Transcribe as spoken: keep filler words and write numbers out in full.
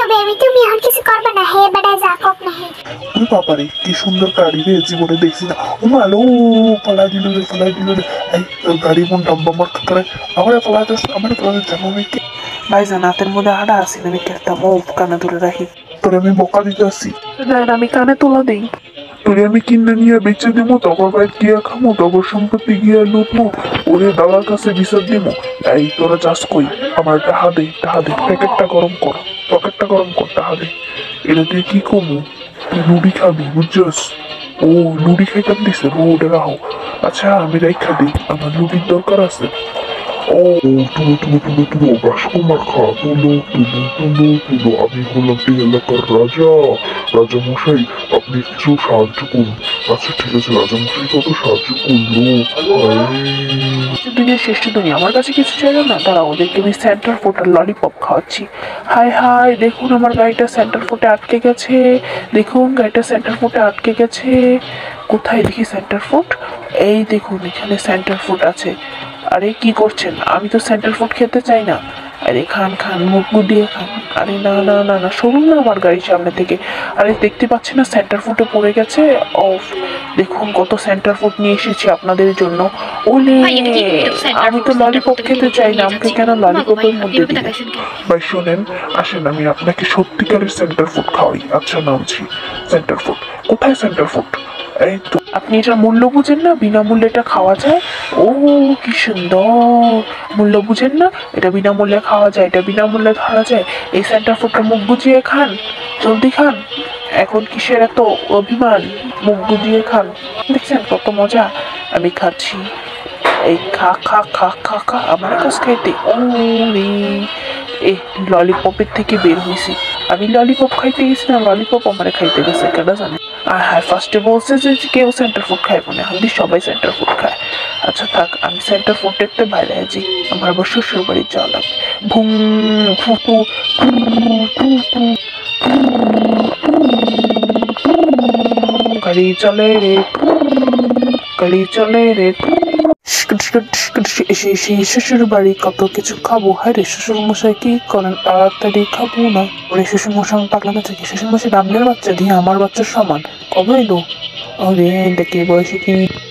Baby তুমি আর কিছু করবে না, হে বেটা যা কক না হে। ওই বাবারে কি সুন্দর গাড়ি রে, জীবনে দেখছি না। ও মালো ফলাই দিল রে, ফলাই দিল রে। এই গাড়ি মন ডাব্বা মার করে আমার ফলাই দিস, আমার ফলাই দিস আমি কি ভাইজান হাতের মধ্যে আড়া আছে, আমি একটা মুভ কানে ধরে রাখি। তোরে আমি বকা দিতে আসছি। না আমি কানে তোলা দিই। তোরে আমি কিনে নিয়ে বেচে দিব, তগর বাইক গিয়া খামো, তগর সম্পত্তি গিয়া লুটমো, ওরে দালার কাছে বিচার দিব। এই তোরা চাষ কই আমার টাহা দে, টাহা দে, প্যাকেটটা গরম কর, পকেটটা গরম কর, টাহা দে। এটা দিয়ে কি কমু? তুই নুডি খাবি বুঝছস? ও নুডি খাইতাম দিছে, রোডে রাহো। আচ্ছা আমি রাইখা দিই, আমার নুডির দরকার আছে। ও তুলো তুলো তুলো তুলো রাজকুমার খা, তুলো তুলো তুলো তুলো আমি হলাম এই এলাকার রাজা। রাজা মশাই আপনি কিছু সাহায্য করুন। আচ্ছা ঠিক আছে, রাজা মশাই কত সাহায্য করলো। দুনিয়া শ্রেষ্ঠ দুনিয়া, আমার কাছে কিছু চাইলো না, তারা ওদেরকে আমি সেন্টার ফুটের ললিপপ খাওয়াচ্ছি। হাই হাই দেখুন আমার গাড়িটা সেন্টার ফুটে আটকে গেছে, দেখুন গাড়িটা সেন্টার ফুটে আটকে গেছে। কোথায় দেখি সেন্টার ফুট? এই দেখুন এখানে সেন্টার ফুট আছে। আরে কি করছেন? আমি তো সেন্টার ফুড খেতে চাই না। আরে খান খান, মুখ গুটিয়ে খান। আরে না না না না সরুন না আমার গাড়ির সামনে থেকে। আরে দেখতে পাচ্ছি না সেন্টার ফুডে পড়ে গেছে। অফ দেখুন কত সেন্টার ফুড নিয়ে এসেছি আপনাদের জন্য। ওলে আমি তো ললিপপ খেতে চাই না, আমাকে কেন ললিপপের মধ্যে দিলেন? ভাই শোনেন, আসেন আমি আপনাকে সত্যিকারের সেন্টার ফুড খাওয়াই। আচ্ছা নামছি সেন্টার ফুড। কোথায় সেন্টার ফুড? এই তো। আপনি এটার মূল্য বুঝেন না? বিনামূল্যে এটা খাওয়া যায়। ও কি সুন্দর! মূল্য বুঝেন না? এটা বিনামূল্যে খাওয়া যায়, এটা বিনামূল্যে ধরা যায়। এই সেন্টার ফুডটা মুখ গুজিয়ে খান, জলদি খান। এখন কিসের এত অভিমান? মুখ গুজিয়ে খান। দেখছেন কত মজা? আমি খাচ্ছি। এই খা খা খা খা খা আমার কাছ খাইতে ও রে। এ ললিপপের থেকে বের হয়েছি। আমি ললিপপ খাইতে গেছি না, ললিপপ আমার খাইতে গেছে, কেন জানে? আর হ্যাঁ ফার্স্টে বলছে যে কেউ সেন্টার ফুড খায় মনে হয়, সবাই সেন্টার ফুড খায়। আচ্ছা থাক, আমি সেন্টার ফুড দেখতে বাইরে আছি, আমার আবার শ্বশুর বাড়ি যাওয়া লাগবে। ভুম ফুটু গাড়ি চলে রে, গাড়ি চলে রে। এসে এসে শ্বশুর বাড়ি কত কিছু খাবো। হ্যাঁ রে শ্বশুর মশাই কি করেন? তাড়াতাড়ি খাবো না। ওরে শ্বশুর মশাই পাগলামে থেকে, শ্বশুর মশাই রামনের বাচ্চা দিয়ে আমার বাচ্চার সমান। কবে এলো? ওরে দেখে বয়সে কি